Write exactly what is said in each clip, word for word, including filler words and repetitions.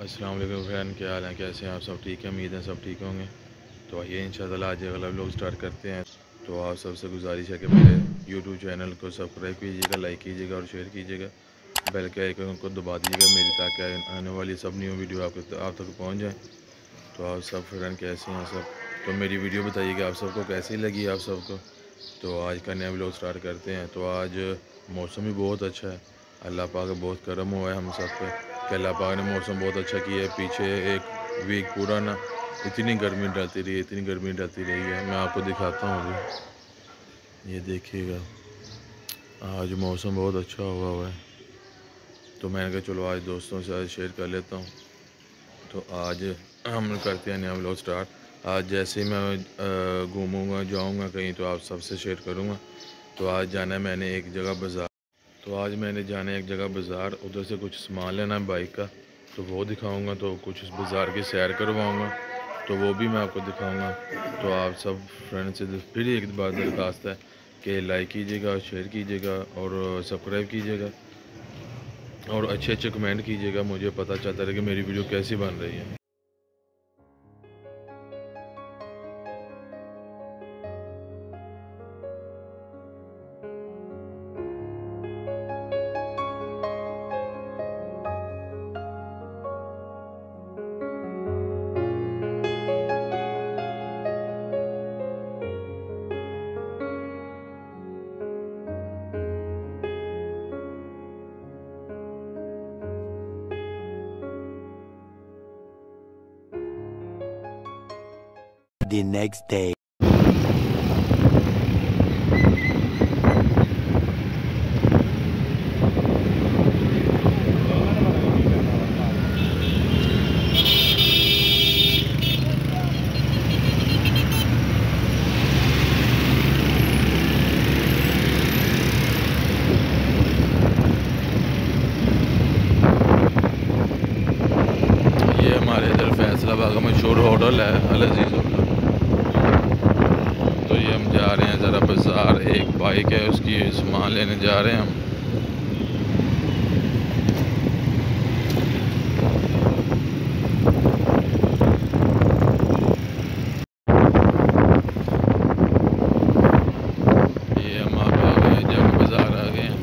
अस्सलाम वालेकुम फ्रेंड, क्या हाल है, कैसे हैं आप सब? ठीक है, उम्मीद है सब ठीक होंगे। तो आइए इंशाल्लाह आज अगला व्लॉग स्टार्ट करते हैं। तो आप सबसे गुजारिश है कि मेरे यूट्यूब चैनल को सब्सक्राइब कीजिएगा, लाइक कीजिएगा और शेयर कीजिएगा। बेल के आइकन को दबा दीजिएगा मेरी, ताकि आने वाली सब न्यू वीडियो आपको आप तक पहुँच जाए। तो आप सब फ्रेंड कैसे हैं सब? तो मेरी वीडियो बताइएगा आप सबको कैसी लगी आप सबको। तो आज का नया व्लॉग स्टार्ट करते हैं। तो आज मौसम भी बहुत अच्छा है, अल्लाह पाक का बहुत करम हुआ है हम सब पे कि अल्लाह पाक ने मौसम बहुत अच्छा किया है। पीछे एक वीक पूरा ना इतनी गर्मी डलती रही इतनी गर्मी डलती रही है। मैं आपको दिखाता हूँ अभी, ये देखिएगा आज मौसम बहुत अच्छा हुआ हुआ है। तो मैंने कहा चलो आज दोस्तों से आज शेयर कर लेता हूँ। तो आज हम करते हैं नया व्लॉग स्टार्ट। आज जैसे ही मैं घूमूंगा जाऊंगा कहीं तो आप सबसे शेयर करूंगा। तो आज जाना है मैंने एक जगह बाज़ार। तो आज मैंने जाना है एक जगह बाज़ार, उधर से कुछ सामान लेना है बाइक का, तो वो दिखाऊंगा। तो कुछ बाज़ार की सैर करवाऊंगा, तो वो भी मैं आपको दिखाऊंगा। तो आप सब फ्रेंड से फिर एक बार दरख्वास्त है कि लाइक कीजिएगा, शेयर कीजिएगा और सब्सक्राइब कीजिएगा और अच्छे अच्छे कमेंट कीजिएगा। मुझे पता चलता है कि मेरी वीडियो कैसी बन रही है। The next day. ये हमारे इधर फैसलाबाद का मशहूर होटल है अल अजीज़ होटल। तो ये हम जा रहे हैं ज़रा बाज़ार, एक बाइक है उसकी सामान लेने जा रहे हैं हम। ये हम आ गए जब बाज़ार आ गए हैं।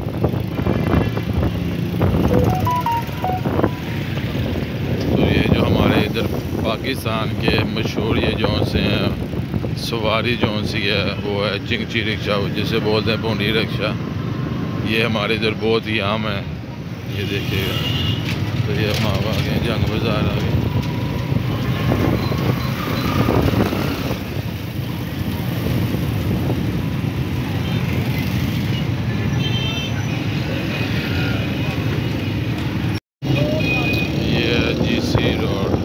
तो ये जो हमारे इधर पाकिस्तान के मशहूर ये जौन से हैं सवारी जौन सी है वो है चिंगची रिक्शा, जिसे बोलते हैं भूडी रिक्शा। ये हमारे इधर बहुत ही आम है, ये देखिएगा। तो ये हम आ गए जंग बाज़ार आ गए। ये जी सी रोड,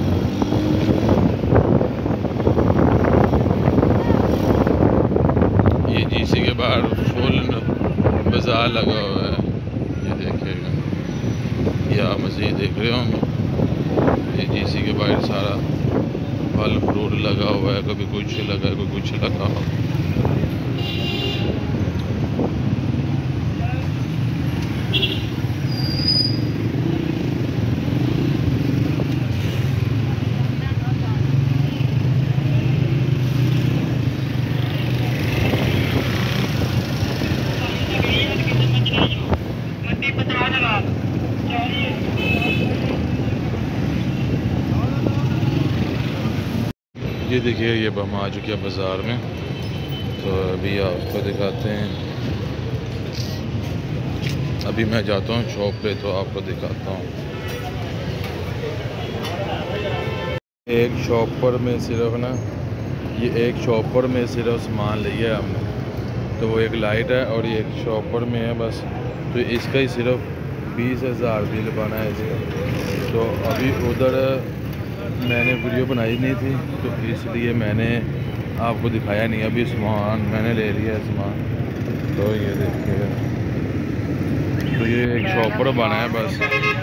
ये जी सी के बाहर फुल बाज़ार लगा हुआ है, ये देखिएगा। ये आप मज़ीद देख रहे होंगे, ये जी सी के बाहर सारा फल फ्रूट लगा हुआ है, कभी कुछ लगा है कोई कुछ लगा हो। ये देखिए ये हम आ चुके हैं बाज़ार में। तो अभी आपको दिखाते हैं, अभी मैं जाता हूँ शॉप पे तो आपको दिखाता हूँ। एक शॉप पर में सिर्फ ना ये एक शॉप पर में सिर्फ सामान लिया है हमने। तो वो एक लाइट है और ये एक शॉप पर में है बस। तो इसका ही सिर्फ बीस हज़ार बिल बना है इसका। तो अभी उधर मैंने वीडियो बनाई नहीं थी तो इसलिए मैंने आपको दिखाया नहीं। अभी सामान मैंने ले लिया है सामान। तो ये देखिए, तो ये एक शॉपर बना है बस,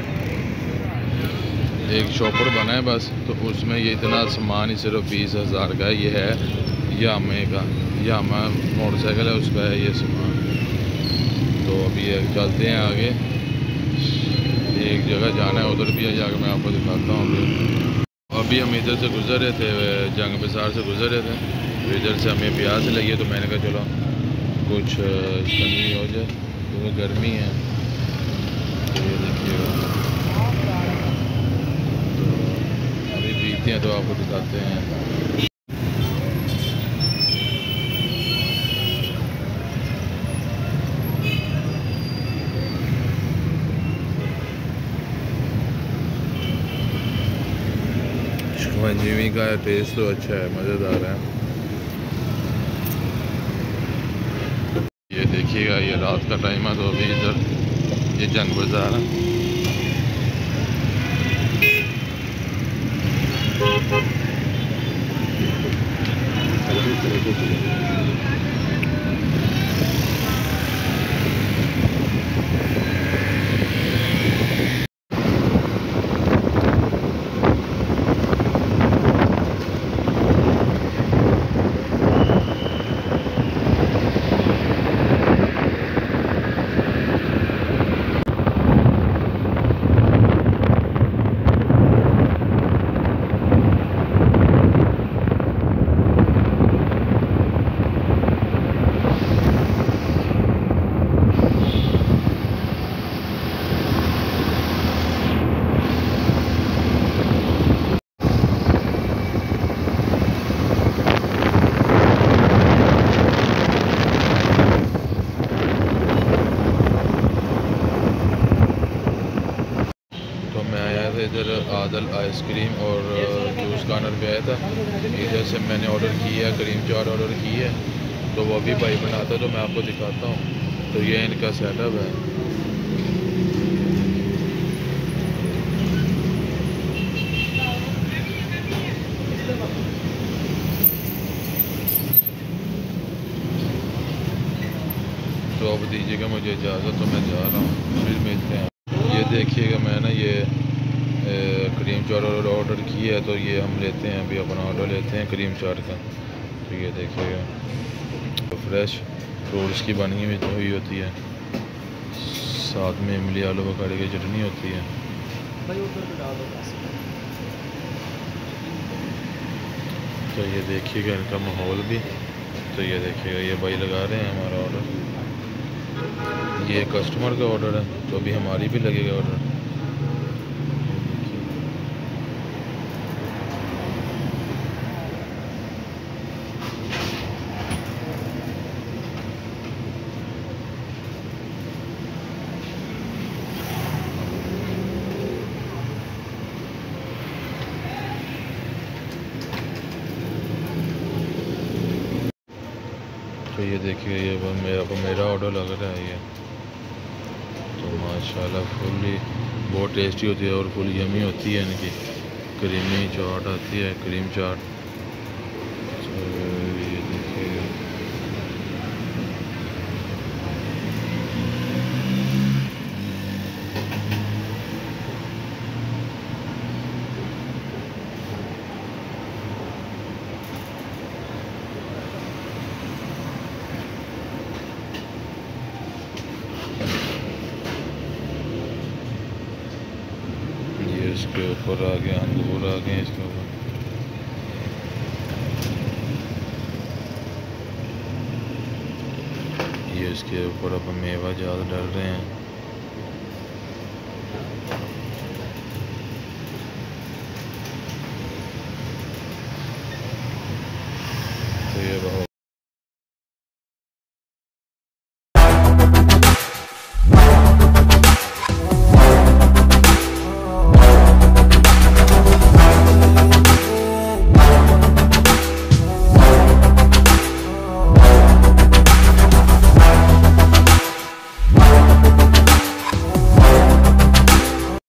एक शॉपर बना है बस। तो उसमें ये इतना सामान ही सिर्फ बीस हज़ार का ये है। यामे का यामा मोटरसाइकिल है उसका है ये सामान। तो अभी चलते हैं आगे। एक जगह जाना है, उधर भी जाकर मैं आपको दिखाता हूँ। अभी अभी हम इधर से गुज़र रहे थे, जंग बाज़ार से गुज़र रहे थे, तो इधर से हमें प्यास लगी है, तो मैंने कहा चलो कुछ कमी हो जाए, क्योंकि तो गर्मी है। तो ये देखिएगा, तो अभी पीते हैं तो आपको दिखाते हैं। शिकंजी का टेस्ट तो अच्छा है, मज़ेदार है। ये देखिएगा, ये रात का टाइम है, तो अभी इधर ये जंग बाज़ार है। इधर आदल आइसक्रीम और जूस कॉर्नर पे आया था। इधर से मैंने ऑर्डर किया, क्रीम चाट ऑर्डर की है, तो वो भी भाई बनाता है, तो मैं आपको दिखाता हूँ। तो ये इनका सेटअप है। तो अब दीजिएगा मुझे इजाज़त, तो मैं जा रहा हूँ, फिर मिलते हैं। ये देखिएगा, मैं ना ये क्रीम चाट ऑर्डर किया है, तो ये हम लेते हैं, अभी अपना ऑर्डर लेते हैं क्रीम चाट का। तो ये देखिएगा, तो फ्रेश फ्रूट्स की बनी हुई होती है, साथ में इमली आलू बुखारे की चटनी होती है। तो ये देखिएगा इनका माहौल भी। तो ये देखिएगा, ये भाई लगा रहे हैं हमारा ऑर्डर, ये कस्टमर का ऑर्डर है, तो अभी हमारी भी लगेगा ऑर्डर। तो ये देखिए, ये मेरा मेरा ऑर्डर लग रहा है ये। तो माशाल्लाह फुली बहुत टेस्टी होती है और फुल यमी होती है इनकी। क्रीमी चाट आती है, क्रीम चाट। तो ये देखिए, इसके ऊपर आ गया अंगूर आ गए इसके ऊपर। ये इसके ऊपर अब मेवा ज़्यादा डाल रहे हैं। तो ये हो